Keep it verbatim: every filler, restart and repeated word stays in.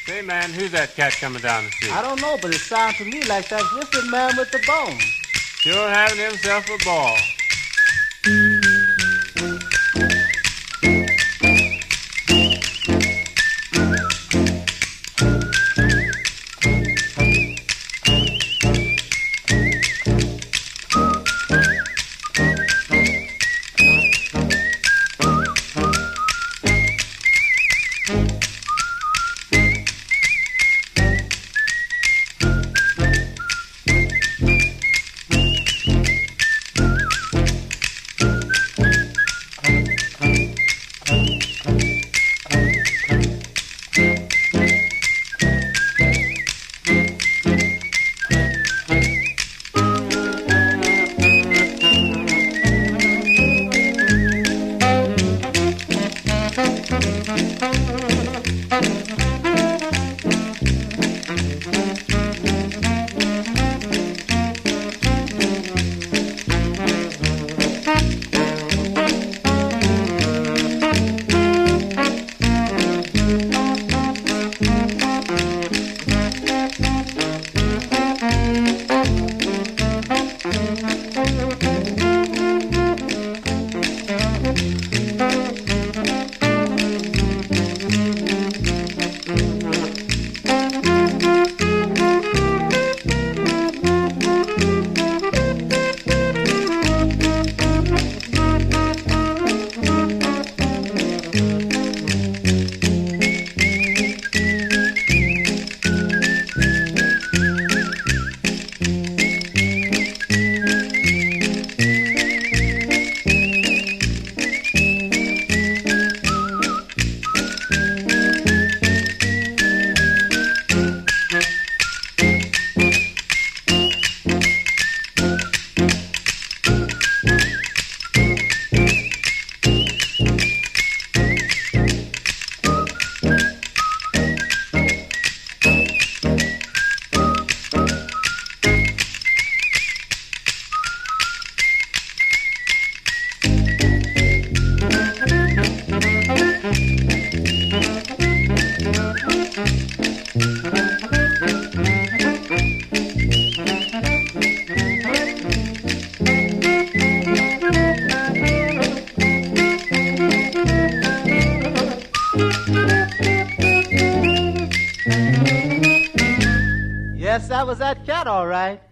Say, man, who's that cat coming down the street? I don't know, but it sounds to me like that Whistling Man with the bone. Sure having himself a ball. Yes, that was that cat, all right.